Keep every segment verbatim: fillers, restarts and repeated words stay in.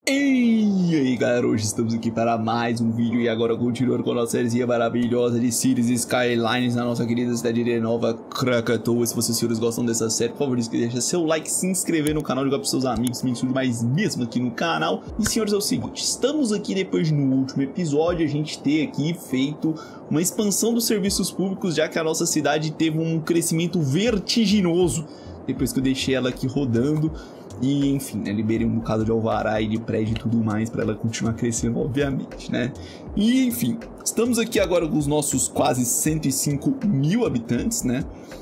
E aí galera, hoje estamos aqui para mais um vídeo e agora continuando com a nossa sériezinha maravilhosa de Cities Skylines na nossa querida cidade de Nova Krakatoa. Se vocês senhores gostam dessa série, por favor, deixa seu like, se inscrever no canal, jogar para seus amigos, me inscrever mais mesmo aqui no canal. E senhores, é o seguinte, estamos aqui depois de no último episódio a gente ter aqui feito uma expansão dos serviços públicos, já que a nossa cidade teve um crescimento vertiginoso depois que eu deixei ela aqui rodando. E enfim, né, liberei um bocado de alvará e de prédio e tudo mais para ela continuar crescendo, obviamente, né? E enfim, estamos aqui agora com os nossos quase cento e cinco mil habitantes, né?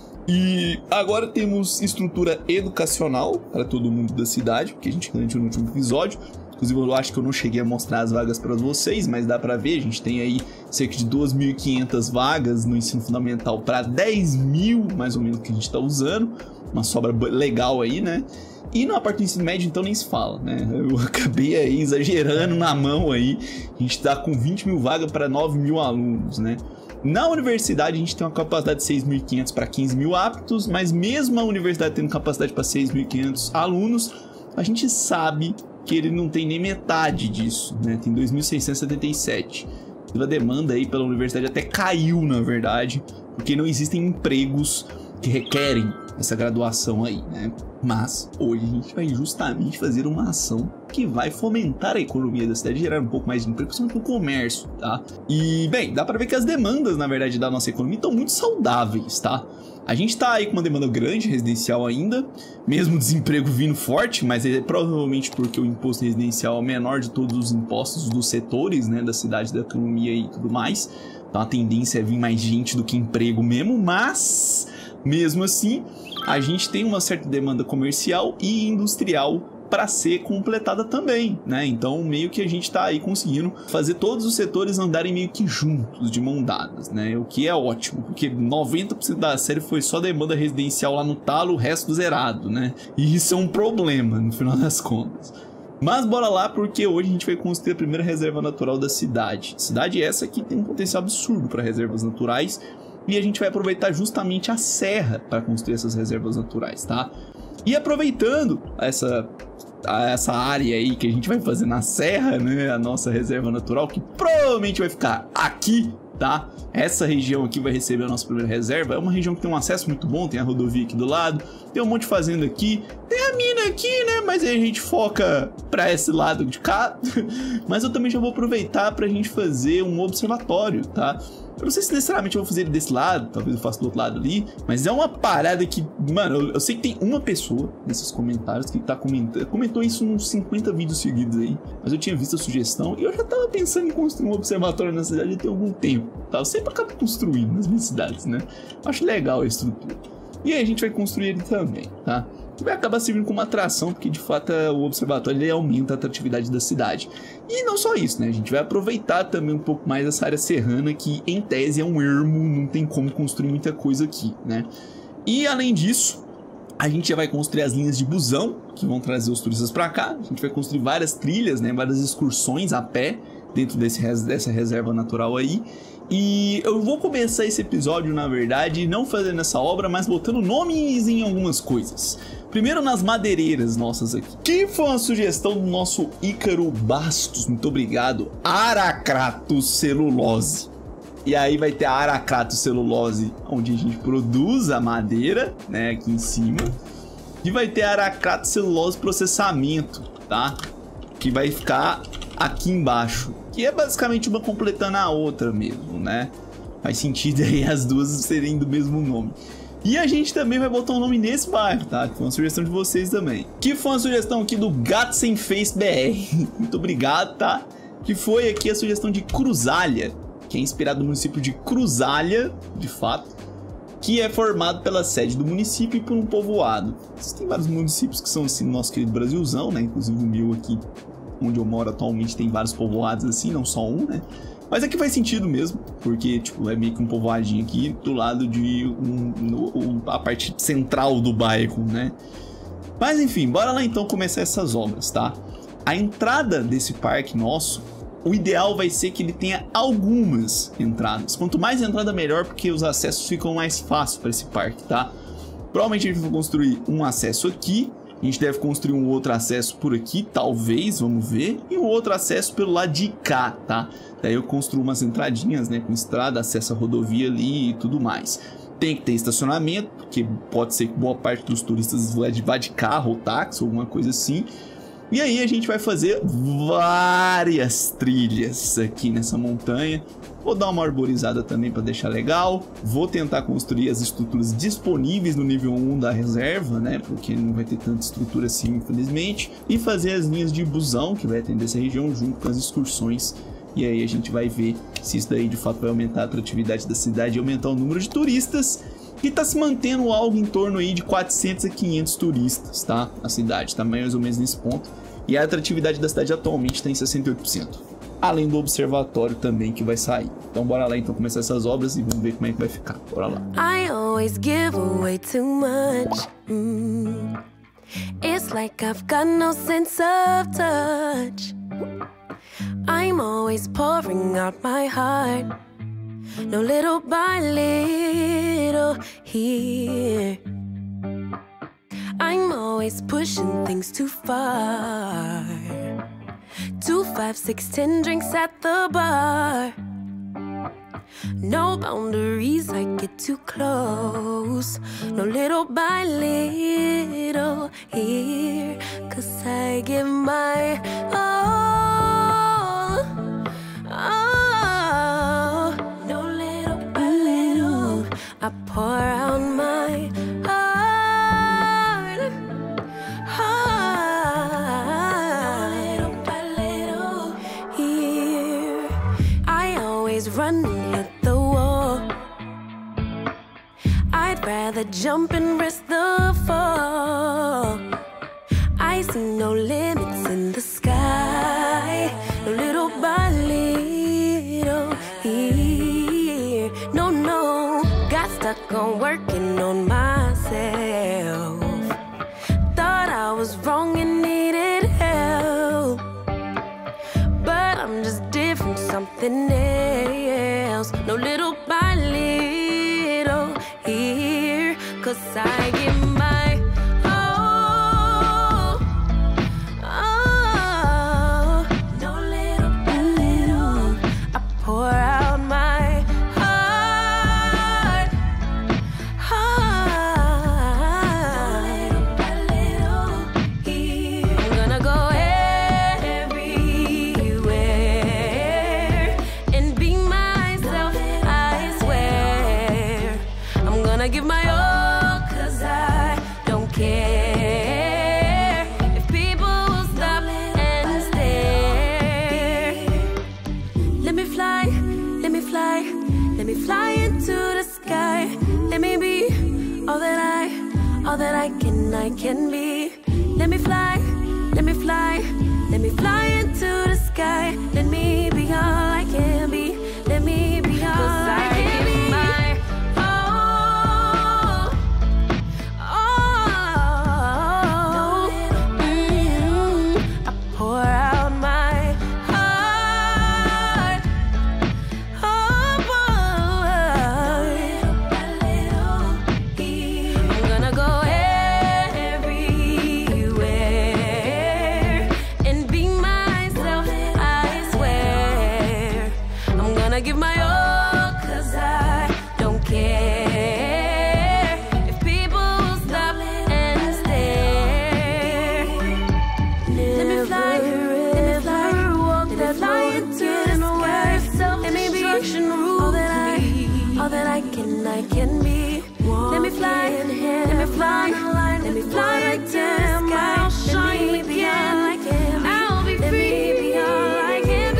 E agora temos estrutura educacional para todo mundo da cidade, porque a gente garantiu no último episódio. Inclusive eu acho que eu não cheguei a mostrar as vagas para vocês, mas dá para ver, a gente tem aí cerca de duas mil e quinhentas vagas no ensino fundamental para dez mil, mais ou menos, que a gente está usando. Uma sobra legal aí, né? E na parte do ensino médio, então, nem se fala, né? Eu acabei aí exagerando na mão aí. A gente tá com vinte mil vagas para nove mil alunos, né? Na universidade, a gente tem uma capacidade de seis mil e quinhentos para quinze mil aptos, mas mesmo a universidade tendo capacidade para seis mil e quinhentos alunos, a gente sabe que ele não tem nem metade disso, né? Tem dois mil seiscentos e setenta e sete. A demanda aí pela universidade até caiu, na verdade, porque não existem empregos que requerem essa graduação aí, né? Mas hoje a gente vai justamente fazer uma ação que vai fomentar a economia da cidade, gerar um pouco mais de emprego, principalmente no comércio, tá? E, bem, dá pra ver que as demandas, na verdade, da nossa economia estão muito saudáveis, tá? A gente tá aí com uma demanda grande, residencial ainda, mesmo desemprego vindo forte, mas é provavelmente porque o imposto residencial é o menor de todos os impostos dos setores, né, da cidade, da economia e tudo mais. Então a tendência é vir mais gente do que emprego mesmo, mas mesmo assim a gente tem uma certa demanda comercial e industrial para ser completada também, né? Então meio que a gente tá aí conseguindo fazer todos os setores andarem meio que juntos, de mão dadas, né? O que é ótimo, porque noventa por cento da série foi só demanda residencial lá no talo, o resto zerado, né? E isso é um problema no final das contas. Mas bora lá, porque hoje a gente vai construir a primeira reserva natural da cidade. Cidade essa que tem um potencial absurdo para reservas naturais, e a gente vai aproveitar justamente a serra para construir essas reservas naturais, tá? E aproveitando essa, essa área aí que a gente vai fazer na serra, né? A nossa reserva natural, que provavelmente vai ficar aqui, tá? Essa região aqui vai receber a nossa primeira reserva. É uma região que tem um acesso muito bom, tem a rodovia aqui do lado, tem um monte de fazenda aqui, tem a mina aqui, né? Mas aí a gente foca pra esse lado de cá. Mas eu também já vou aproveitar pra gente fazer um observatório, tá? Eu não sei se necessariamente eu vou fazer ele desse lado, talvez eu faça do outro lado ali, mas é uma parada que, mano, eu, eu sei que tem uma pessoa nesses comentários que tá comentando, comentou isso uns cinquenta vídeos seguidos aí, mas eu tinha visto a sugestão e eu já tava pensando em construir um observatório na cidade tem algum tempo, tá? Eu sempre acabo construindo nas minhas cidades, né? Eu acho legal a estrutura. E aí a gente vai construir ele também, tá? Que vai acabar servindo como atração, porque de fato o observatório ele aumenta a atratividade da cidade. E não só isso, né? A gente vai aproveitar também um pouco mais essa área serrana, que em tese é um ermo, não tem como construir muita coisa aqui, né? E além disso, a gente já vai construir as linhas de busão, que vão trazer os turistas para cá. A gente vai construir várias trilhas, né? Várias excursões a pé dentro desse, dessa reserva natural aí. E eu vou começar esse episódio, na verdade, não fazendo essa obra, mas botando nomes em algumas coisas. Primeiro nas madeireiras nossas aqui, que foi uma sugestão do nosso Ícaro Bastos, muito obrigado, Aracratus Celulose. E aí vai ter a Aracratus Celulose, onde a gente produz a madeira, né, aqui em cima. E vai ter a Aracratus Celulose Processamento, tá? Que vai ficar aqui embaixo, que é basicamente uma completando a outra mesmo, né? Faz sentido aí as duas serem do mesmo nome. E a gente também vai botar um nome nesse bairro, tá? Que foi uma sugestão de vocês também. Que foi uma sugestão aqui do Gato Sem Face B R. Muito obrigado, tá? Que foi aqui a sugestão de Cruzalha, que é inspirado no município de Cruzalha, de fato, que é formado pela sede do município e por um povoado. Existem vários municípios que são assim no nosso querido Brasilzão, né? Inclusive o meu aqui, onde eu moro atualmente, tem vários povoados assim, não só um, né? Mas aqui faz sentido mesmo, porque tipo, é meio que um povoadinho aqui do lado de um, no, a parte central do bairro, né? Mas enfim, bora lá então começar essas obras, tá? A entrada desse parque nosso, o ideal vai ser que ele tenha algumas entradas. Quanto mais entrada, melhor, porque os acessos ficam mais fáceis para esse parque, tá? Provavelmente a gente vai construir um acesso aqui, A gente deve construir um outro acesso por aqui, talvez, vamos ver. E um outro acesso pelo lado de cá, tá? Daí eu construo umas entradinhas, né, com estrada, acesso à rodovia ali e tudo mais. Tem que ter estacionamento, porque pode ser que boa parte dos turistas vá de carro ou táxi, alguma coisa assim. E aí a gente vai fazer várias trilhas aqui nessa montanha. Vou dar uma arborizada também para deixar legal. Vou tentar construir as estruturas disponíveis no nível um da reserva, né? Porque não vai ter tanta estrutura assim, infelizmente. E fazer as linhas de busão que vai atender essa região junto com as excursões. E aí a gente vai ver se isso daí de fato vai aumentar a atratividade da cidade e aumentar o número de turistas. Que está se mantendo algo em torno aí de quatrocentos a quinhentos turistas, tá? A cidade está mais ou menos nesse ponto. E a atratividade da cidade atualmente está em sessenta e oito por cento. Além do observatório também que vai sair. Então bora lá então começar essas obras e vamos ver como é que vai ficar. Bora lá. I always give away too much. Mm. It's like I've got no sense of touch. I'm always pouring out my heart. No, little by little here. I'm always pushing things too far. Two, five, six, ten drinks at the bar. No boundaries, I get too close. No, little by little here. Cause I give my all, all. No, little by little I pour out my heart, heart. Little by little here. I always run and hit the wall. I'd rather jump and risk the fall. I see no limits in the sky. No, little by little here. No, no, got stuck on working on myself. Thought I was wrong and needed help, but I'm just different, something else. No, little by little here. Cause I give my all, all. No, little by little I pour out my heart, heart. Little by little here. I'm gonna go everywhere and be myself, I swear. I'm gonna give my all, cause I don't care if people stop and stare. Let me fly, let me fly, let me fly into the sky. Let me be all that I, all that I can, I can be. Let me fly, let me fly, let me fly into the sky. Let me be all I can be. Let me be all I can be. My all, all. Mm, I pour out my heart, heart. I'm gonna go everywhere and be myself, I swear. I'm gonna give my all, cause I don't care if people stop and stare. Let me fly, let me fly, walk that fly into the sky. Let me be all that I, all that I can, I can be. Let me fly, let me fly, let me fly into the sky. Let me be all I can be. I'll be free, be all I can be.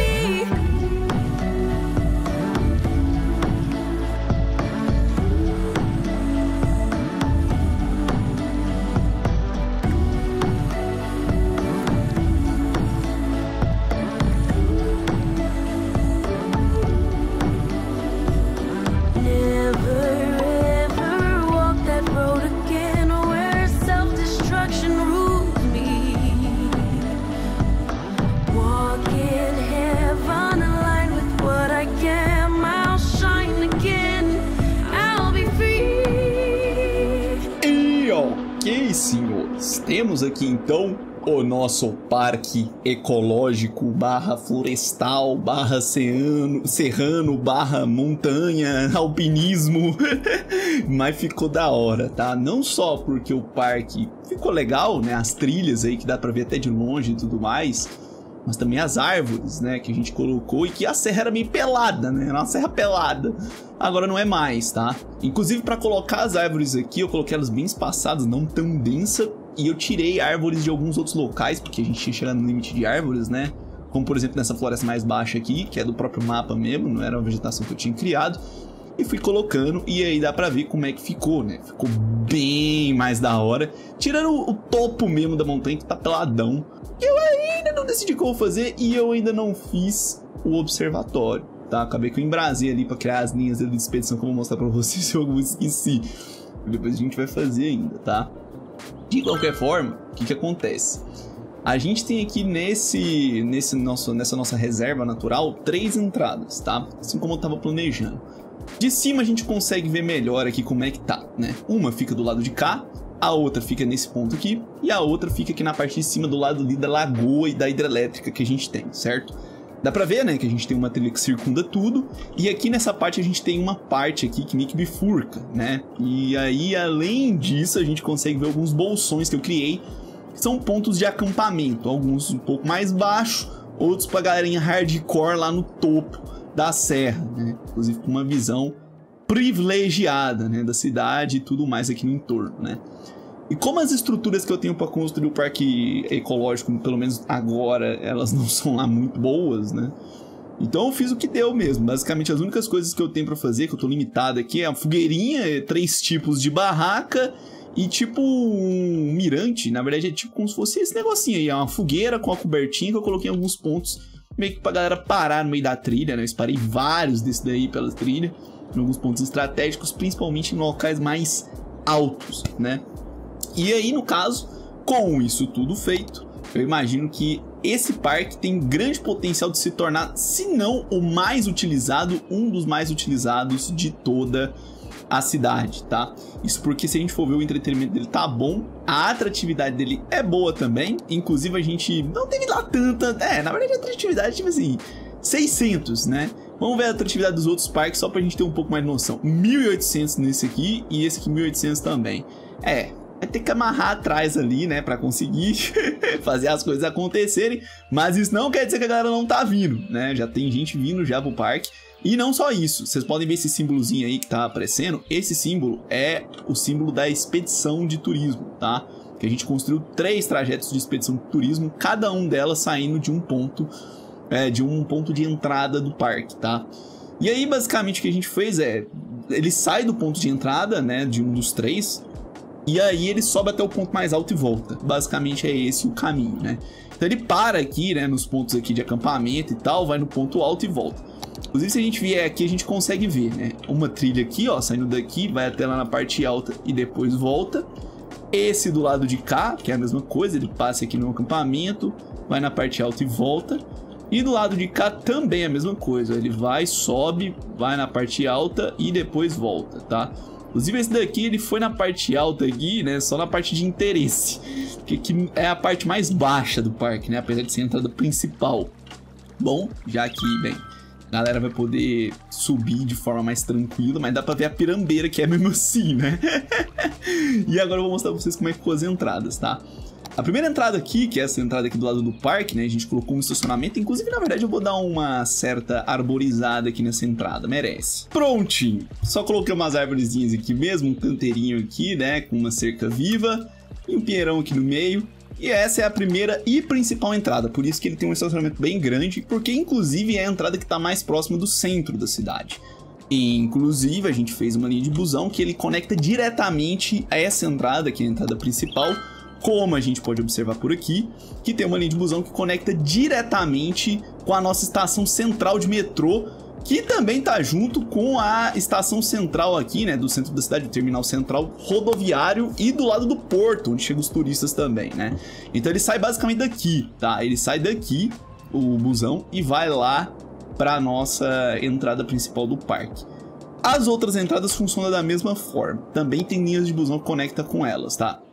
Never ever walk that road again where self-destruction rules me. temos aqui então o nosso parque ecológico barra florestal, barra serrano, serrano barra montanha, alpinismo. Mas ficou da hora, tá? Não só porque o parque ficou legal, né? As trilhas aí que dá pra ver até de longe e tudo mais, mas também as árvores, né? Que a gente colocou e que a serra era meio pelada, né? Era uma serra pelada. Agora não é mais, tá? Inclusive pra colocar as árvores aqui, eu coloquei elas bem espaçadas, não tão densa. E eu tirei árvores de alguns outros locais, porque a gente tinha chegado no limite de árvores, né? Como, por exemplo, nessa floresta mais baixa aqui, que é do próprio mapa mesmo, não era uma vegetação que eu tinha criado. E fui colocando, e aí dá pra ver como é que ficou, né? Ficou bem mais da hora. Tirando o topo mesmo da montanha, que tá peladão. Eu ainda não decidi o que eu vou fazer, e eu ainda não fiz o observatório, tá? Acabei que eu embrasei ali pra criar as linhas de expedição, que eu vou mostrar pra vocês se eu esqueci. Depois a gente vai fazer ainda, tá? De qualquer forma, o que que acontece? A gente tem aqui nesse, nesse nosso, nessa nossa reserva natural três entradas, tá? Assim como eu tava planejando. De cima a gente consegue ver melhor aqui como é que tá, né? Uma fica do lado de cá, a outra fica nesse ponto aqui, e a outra fica aqui na parte de cima do lado ali da lagoa e da hidrelétrica que a gente tem, certo? Dá pra ver, né, que a gente tem uma trilha que circunda tudo, e aqui nessa parte a gente tem uma parte aqui que meio que bifurca, né? E aí, além disso, a gente consegue ver alguns bolsões que eu criei, que são pontos de acampamento, alguns um pouco mais baixo, outros pra galerinha hardcore lá no topo da serra, né? Inclusive com uma visão privilegiada, né, da cidade e tudo mais aqui no entorno, né? E como as estruturas que eu tenho para construir o parque ecológico, pelo menos agora, elas não são lá muito boas, né? Então eu fiz o que deu mesmo. Basicamente as únicas coisas que eu tenho para fazer, que eu tô limitado aqui, é a fogueirinha, três tipos de barraca e tipo um mirante. Na verdade é tipo como se fosse esse negocinho aí, é uma fogueira com a cobertinha que eu coloquei em alguns pontos, meio que pra galera parar no meio da trilha, né? Eu disparei vários desse daí pela trilha, em alguns pontos estratégicos, principalmente em locais mais altos, né? E aí, no caso, com isso tudo feito, eu imagino que esse parque tem grande potencial de se tornar, se não o mais utilizado, um dos mais utilizados de toda a cidade, tá? Isso porque se a gente for ver, o entretenimento dele tá bom, a atratividade dele é boa também, inclusive a gente não teve lá tanta, é, na verdade a atratividade, tipo assim, seiscentos, né? Vamos ver a atratividade dos outros parques só pra gente ter um pouco mais de noção. mil e oitocentos nesse aqui e esse aqui mil e oitocentos também. É, vai ter que amarrar atrás ali, né, pra conseguir fazer as coisas acontecerem, mas isso não quer dizer que a galera não tá vindo, né? Já tem gente vindo já pro parque. E não só isso, vocês podem ver esse símbolozinho aí que tá aparecendo. Esse símbolo é o símbolo da expedição de turismo, tá? Que a gente construiu três trajetos de expedição de turismo, cada um delas saindo de um ponto, é, de um ponto de entrada do parque, tá? E aí basicamente o que a gente fez é, ele sai do ponto de entrada, né, de um dos três, e aí ele sobe até o ponto mais alto e volta. Basicamente é esse o caminho, né? Então ele para aqui, né, nos pontos aqui de acampamento e tal, vai no ponto alto e volta. Inclusive, se a gente vier aqui, a gente consegue ver, né? Uma trilha aqui, ó, saindo daqui, vai até lá na parte alta e depois volta. Esse do lado de cá, que é a mesma coisa, ele passa aqui no acampamento, vai na parte alta e volta. E do lado de cá também é a mesma coisa, ele vai, sobe, vai na parte alta e depois volta, tá? Inclusive esse daqui, ele foi na parte alta aqui, né, só na parte de interesse, que, que é a parte mais baixa do parque, né, apesar de ser a entrada principal. Bom, já que, bem, a galera vai poder subir de forma mais tranquila, mas dá pra ver a pirambeira que é mesmo assim, né? E agora eu vou mostrar pra vocês como é que ficou as entradas, tá? A primeira entrada aqui, que é essa entrada aqui do lado do parque, né? A gente colocou um estacionamento. Inclusive, na verdade, eu vou dar uma certa arborizada aqui nessa entrada. Merece. Prontinho. Só coloquei umas árvorezinhas aqui mesmo, um canteirinho aqui, né? Com uma cerca viva e um pinheirão aqui no meio. E essa é a primeira e principal entrada. Por isso que ele tem um estacionamento bem grande, porque inclusive é a entrada que está mais próxima do centro da cidade. E, inclusive, a gente fez uma linha de busão que ele conecta diretamente a essa entrada, que é a entrada principal, como a gente pode observar por aqui, que tem uma linha de busão que conecta diretamente com a nossa estação central de metrô, que também tá junto com a estação central aqui, né, do centro da cidade, o terminal central rodoviário, e do lado do porto, onde chegam os turistas também, né? Então ele sai basicamente daqui, tá? Ele sai daqui, o busão, e vai lá pra nossa entrada principal do parque. As outras entradas funcionam da mesma forma. Também tem linhas de busão que conecta com elas, tá?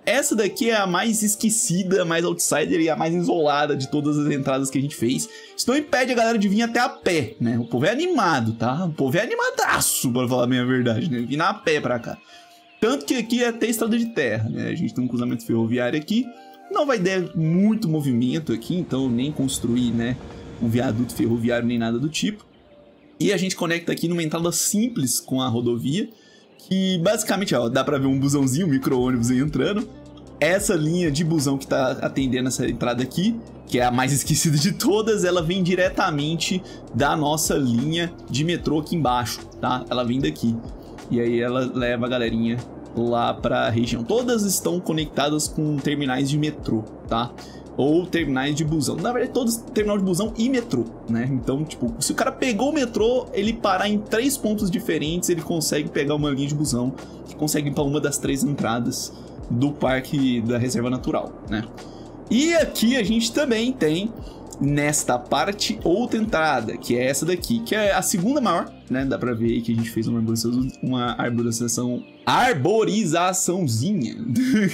essa daqui é a mais esquecida, a mais outsider e a mais isolada de todas as entradas que a gente fez. Isso não impede a galera de vir até a pé, né? O povo é animado, tá? O povo é animadaço, pra falar bem a verdade, né? Vir a pé pra cá. Tanto que aqui é até estrada de terra, né? A gente tem um cruzamento ferroviário aqui. Não vai ter muito movimento aqui, então nem construir, né, um viaduto ferroviário nem nada do tipo. E a gente conecta aqui numa entrada simples com a rodovia, que basicamente, ó, dá pra ver um busãozinho, um micro-ônibus aí entrando. Essa linha de busão que tá atendendo essa entrada aqui, que é a mais esquecida de todas, ela vem diretamente da nossa linha de metrô aqui embaixo, tá? Ela vem daqui. E aí ela leva a galerinha lá pra região. Todas estão conectadas com terminais de metrô, tá? Ou terminais de busão. Na verdade, todos terminal de busão e metrô, né? Então, tipo, se o cara pegou o metrô, ele parar em três pontos diferentes, ele consegue pegar uma linha de busão que consegue ir pra uma das três entradas do parque da reserva natural, né? E aqui a gente também tem, nesta parte, outra entrada, que é essa daqui, que é a segunda maior, né? Dá pra ver aí que a gente fez uma arborização, uma arborização, arborizaçãozinha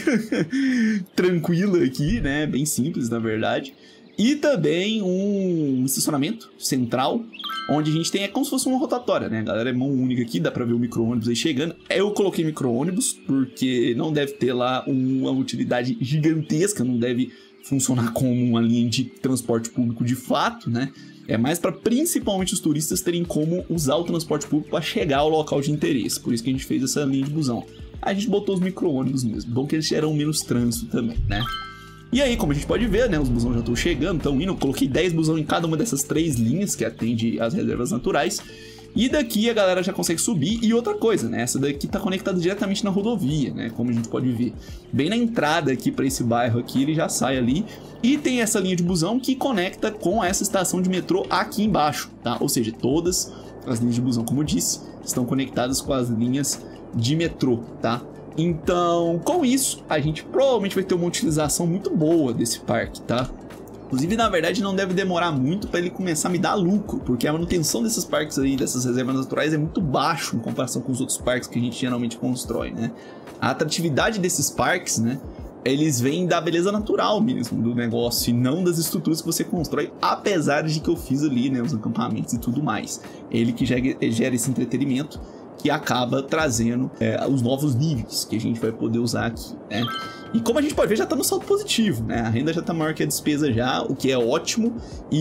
tranquila aqui, né? Bem simples, na verdade. E também um estacionamento central, onde a gente tem, é como se fosse uma rotatória, né? A galera é mão única aqui, dá pra ver o micro-ônibus aí chegando. Eu coloquei micro-ônibus porque não deve ter lá uma utilidade gigantesca, não deve funcionar como uma linha de transporte público de fato, né? É mais para principalmente os turistas terem como usar o transporte público para chegar ao local de interesse. Por isso que a gente fez essa linha de busão. A gente botou os micro-ônibus mesmo. Bom que eles geram menos trânsito também, né? E aí, como a gente pode ver, né? Os busões já estão chegando, estão indo. Eu coloquei dez busão em cada uma dessas três linhas que atende às reservas naturais. E daqui a galera já consegue subir. E outra coisa, né? Essa daqui tá conectada diretamente na rodovia, né? Como a gente pode ver. Bem na entrada aqui para esse bairro aqui, ele já sai ali. E tem essa linha de busão que conecta com essa estação de metrô aqui embaixo, tá? Ou seja, todas as linhas de busão, como eu disse, estão conectadas com as linhas de metrô, tá? Então, com isso, a gente provavelmente vai ter uma utilização muito boa desse parque, tá? Inclusive, na verdade, não deve demorar muito para ele começar a me dar lucro, porque a manutenção desses parques aí, dessas reservas naturais, é muito baixo em comparação com os outros parques que a gente geralmente constrói, né? A atratividade desses parques, né? Eles vêm da beleza natural mesmo do negócio e não das estruturas que você constrói, apesar de que eu fiz ali, né, os acampamentos e tudo mais. Ele que gera, gera esse entretenimento que acaba trazendo é, os novos níveis que a gente vai poder usar aqui, né? E como a gente pode ver, já tá no saldo positivo, né? A renda já tá maior que a despesa já, o que é ótimo.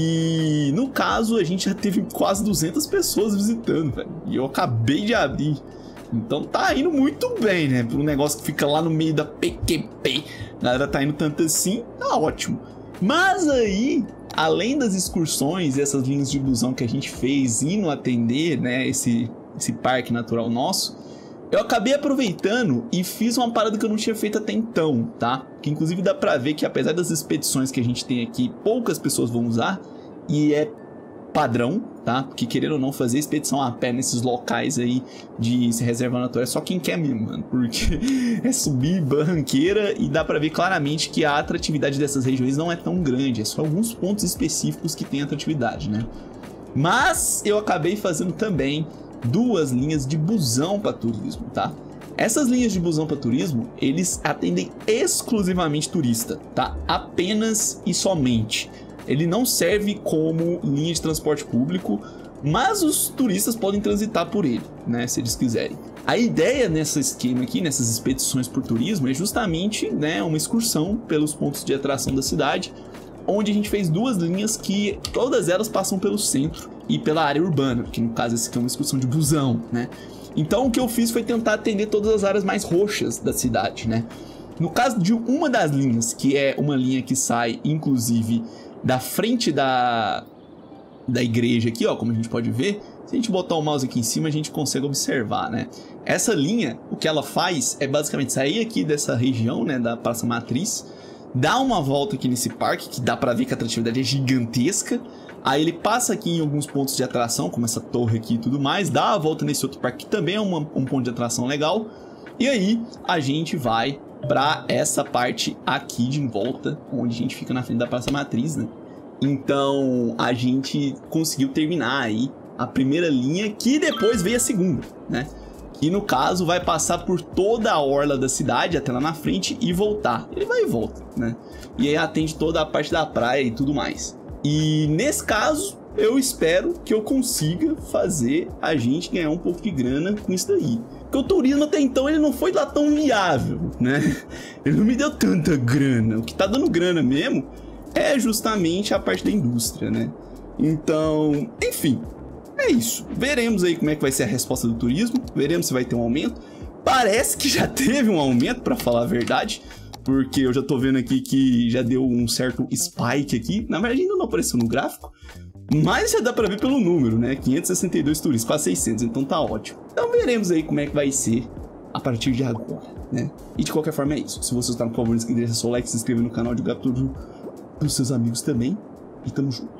E no caso, a gente já teve quase duzentas pessoas visitando, velho. E eu acabei de abrir. Então tá indo muito bem, né? Para um negócio que fica lá no meio da P Q P. A galera tá indo tanto assim, tá ótimo. Mas aí, além das excursões e essas linhas de busão que a gente fez indo atender, né, esse, esse parque natural nosso, eu acabei aproveitando e fiz uma parada que eu não tinha feito até então, tá? Que inclusive dá pra ver que apesar das expedições que a gente tem aqui, poucas pessoas vão usar. E é padrão, tá? Porque querendo ou não, fazer expedição a pé nesses locais aí de reserva natural é só quem quer mesmo, mano. Porque é subir barranqueira e dá pra ver claramente que a atratividade dessas regiões não é tão grande. É só alguns pontos específicos que tem atratividade, né? Mas eu acabei fazendo também duas linhas de busão para turismo, tá? Essas linhas de busão para turismo, eles atendem exclusivamente turista, tá? Apenas e somente. Ele não serve como linha de transporte público, mas os turistas podem transitar por ele, né, se eles quiserem. A ideia nesse esquema aqui, nessas expedições por turismo, é justamente, né, uma excursão pelos pontos de atração da cidade, onde a gente fez duas linhas que todas elas passam pelo centro e pela área urbana, que no caso essa aqui é uma excursão de busão, né? Então o que eu fiz foi tentar atender todas as áreas mais roxas da cidade, né? No caso de uma das linhas, que é uma linha que sai, inclusive, da frente da, da igreja aqui, ó, como a gente pode ver, se a gente botar o mouse aqui em cima, a gente consegue observar, né? Essa linha, o que ela faz é basicamente sair aqui dessa região, né, da Praça Matriz, dar uma volta aqui nesse parque, que dá pra ver que a atratividade é gigantesca. Aí ele passa aqui em alguns pontos de atração, como essa torre aqui e tudo mais, dá a volta nesse outro parque, que também é uma, um ponto de atração legal. E aí a gente vai pra essa parte aqui de volta, onde a gente fica na frente da Praça Matriz, né? Então a gente conseguiu terminar aí a primeira linha, que depois veio a segunda, né? que no caso vai passar por toda a orla da cidade até lá na frente e voltar. Ele vai e volta, né? E aí atende toda a parte da praia e tudo mais. E nesse caso, eu espero que eu consiga fazer a gente ganhar um pouco de grana com isso daí. Porque o turismo até então ele não foi lá tão viável, né? Ele não me deu tanta grana. O que tá dando grana mesmo é justamente a parte da indústria, né? Então, enfim, é isso. Veremos aí como é que vai ser a resposta do turismo. Veremos se vai ter um aumento. Parece que já teve um aumento, pra falar a verdade. Porque eu já tô vendo aqui que já deu um certo spike aqui. Na verdade ainda não apareceu no gráfico. Mas já dá pra ver pelo número, né? quinhentos e sessenta e dois turistas, quase seiscentos, então tá ótimo. Então veremos aí como é que vai ser a partir de agora, né? E de qualquer forma é isso. Se você está no favor, deixa seu like, se inscreva no canal, divulgar tudo pros seus amigos também. E tamo junto.